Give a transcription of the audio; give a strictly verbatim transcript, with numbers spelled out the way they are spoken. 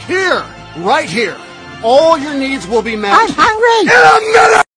Here, right here. All your needs will be met. I'm hungry. In a minute!